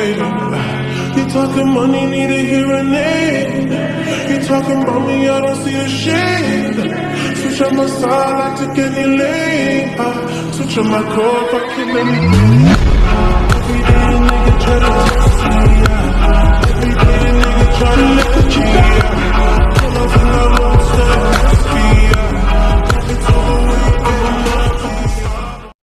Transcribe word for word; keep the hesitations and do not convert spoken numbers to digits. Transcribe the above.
waiting. You talking money, need a hearing aid. You talking about me, I don't see a shade. Switch on my side, I took any lane. uh, Switch on my core, if I kill anything.